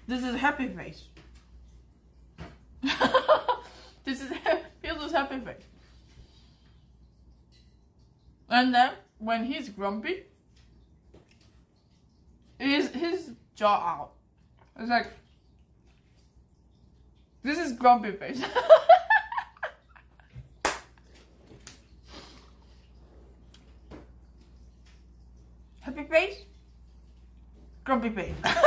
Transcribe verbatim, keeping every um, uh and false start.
This is happy face. This is Pildu's happy face. And then when he's grumpy, his his jaw out. It's like, this is grumpy face. Happy face, grumpy face.